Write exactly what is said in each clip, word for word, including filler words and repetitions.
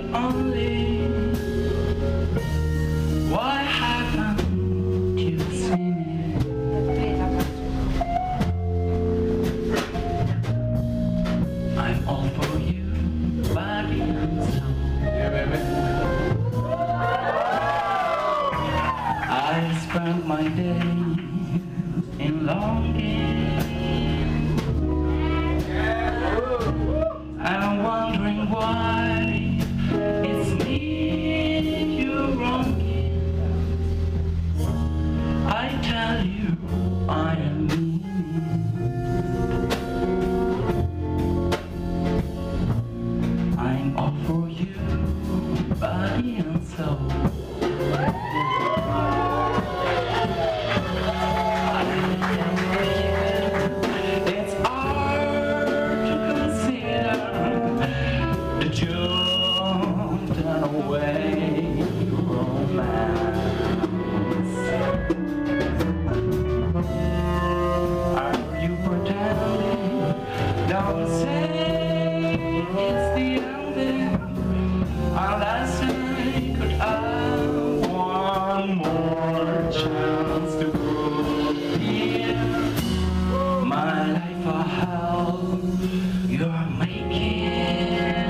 only. Why haven't you seen it? I'm all for you, body and soul. Yeah, baby. I spend my days in longing. I'm wondering why it's me you're wronging. I tell you I am me. I'm all for you, body and soul. It's hard to consider the jolt and away romance. Are you pretending? Don't say it's the ending, unless I could have one more chance to prove here my life a hell you're making.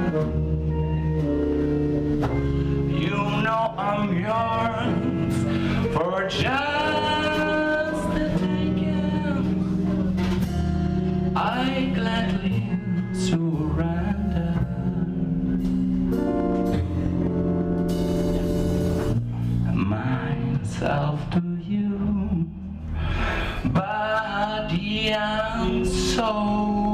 You know I'm yours for just the taking. I gladly surrender myself to you, body and soul.